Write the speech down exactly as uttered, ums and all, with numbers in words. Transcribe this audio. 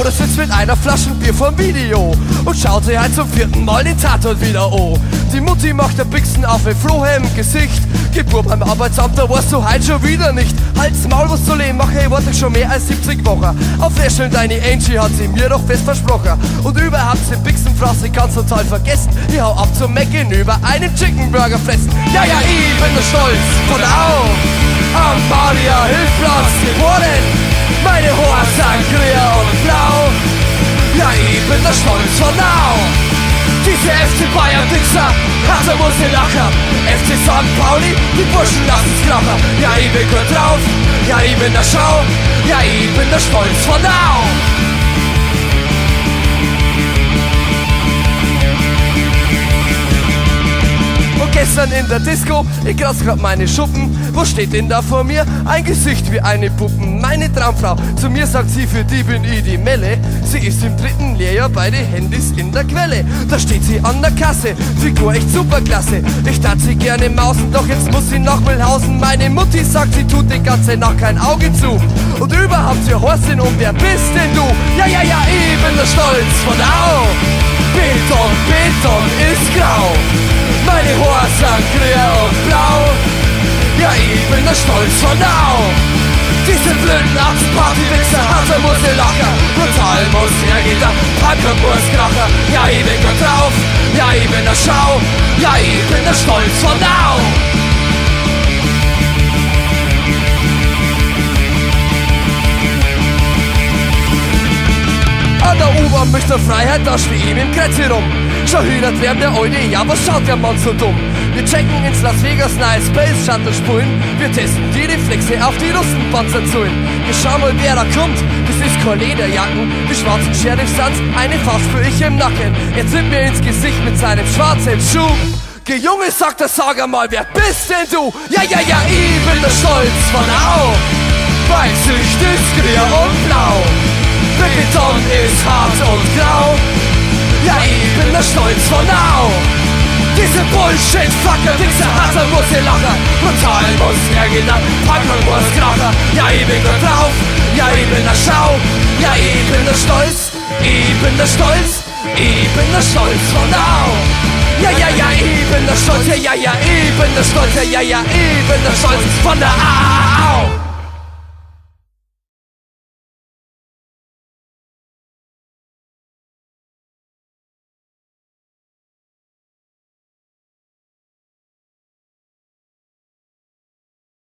Oder sitzt mit einer Flasche Bier vorm Video und schaut sich halt zum vierten Mal den Tatort wieder an. Die Mutti macht der Bixen auf ein frohem Gesicht. Geburt beim Arbeitsamt, da warst du halt schon wieder nicht. Halt's Maul, was zu leben mache, ich warte schon mehr als siebzig Wochen. Auf Lehrstellen deine Angie hat sie mir doch fest versprochen. Und überhaupt den Bixenfrasse ganz total vergessen. Ich hau ab zum Mecken über einen Chicken Burger fressen. Ja, ja, ich bin der Stolz von Au. Am Maria Hilfplatz geboren. Meine Haare sind grün und blau. Ja, ich bin der Stolz von Au. Diese F C Bayern Wichser, also muss ich lachen. F C Sankt Pauli, die Burschen lassen's krachen. Ja, ich bin gut drauf, ja, ich bin der Schau. Ja, ich bin der Stolz von Au. Gestern in der Disco, ich kratz grad meine Schuppen. Wo steht denn da vor mir? Ein Gesicht wie eine Puppen. Meine Traumfrau, zu mir sagt sie, für die bin ich die Melle. Sie ist im dritten Lehrjahr, beide Handys in der Quelle. Da steht sie an der Kasse, Figur echt superklasse. Ich tat sie gerne mausen, doch jetzt muss sie nach Mühlhausen. Meine Mutti sagt, sie tut die ganze Nacht kein Auge zu. Und überhaupt, sie Horstin, und wer bist denn du? Ja, ja, ja, ich bin der Stolz von Au. Beton, Beton ist grau. Meine Haare sind grün und blau. Ja, ich bin der Stolz von Au. Diese blöden Arztparty-Wichser, also muss ich lachen. Brutal muss er jeder Punker muss krachen. Ja, ich bin gut drauf. Ja, ich bin der Schau. Ja, ich bin der Stolz von Au. An der U-Bahn möchte der Freiheit, da schwie ihm im Kreuz herum. Schon hüdert werden der Alte, ja, was schaut der Mann so dumm? Wir checken ins Las Vegas neue Space Shuttle spulen. Wir testen die Reflexe auf die Russenpanzer zulen. Wir schauen mal, wer da kommt. Das ist kein Lederjacken, die schwarzen Sheriff-Sans, eine Faust für ich im Nacken. Er zippt mir ins Gesicht mit seinem schwarzen Schuh. Geh Junge, sagt er, sag einmal, wer bist denn du? Ja, ja, ja, ich bin der Stolz von Au. Mein Gesicht ist grün und blau. Beton ist hart und grau. Ja, ich bin der Stolz von Au. Diese Bullshit-Fucker-Wichser, also muss ich lachen. Brutal muss er gehen, Punker muss krachen. Ja, ich bin gut drauf. Ja, ich bin der Schau. Ja, ich bin der Stolz. Ich bin der Stolz. Ich bin der Stolz von Au. Ja, ja, ja, ich bin der Stolz. Ja, ja, ja, ich bin der Stolz. Ja, ja, ja, ich bin der Stolz von der Au.